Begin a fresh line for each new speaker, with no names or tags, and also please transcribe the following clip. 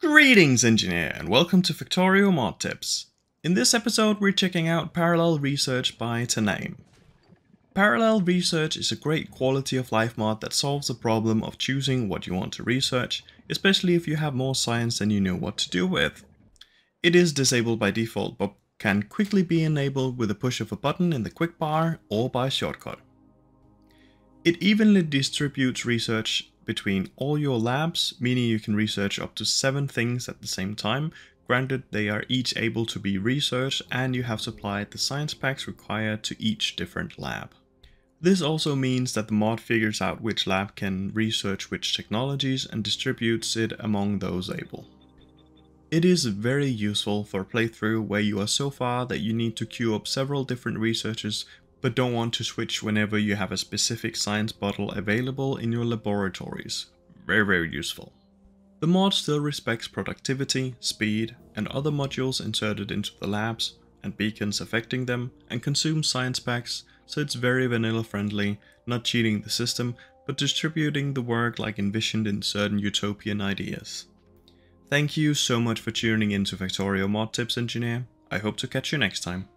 Greetings, engineer, and welcome to Factorio Mod Tips. In this episode, we're checking out Parallel Research by Taname. Parallel Research is a great quality of life mod that solves the problem of choosing what you want to research, especially if you have more science than you know what to do with. It is disabled by default, but can quickly be enabled with a push of a button in the quick bar or by shortcut. It evenly distributes research between all your labs, meaning you can research up to 7 things at the same time. Granted, they are each able to be researched and you have supplied the science packs required to each different lab. This also means that the mod figures out which lab can research which technologies and distributes it among those able. It is very useful for a playthrough where you are so far that you need to queue up several different researchers but don't want to switch whenever you have a specific science bottle available in your laboratories. Very useful. The mod still respects productivity, speed, and other modules inserted into the labs, and beacons affecting them, and consumes science packs, so it's very vanilla friendly, not cheating the system, but distributing the work like envisioned in certain utopian ideas. Thank you so much for tuning in to Factorio Mod Tips, engineer. I hope to catch you next time.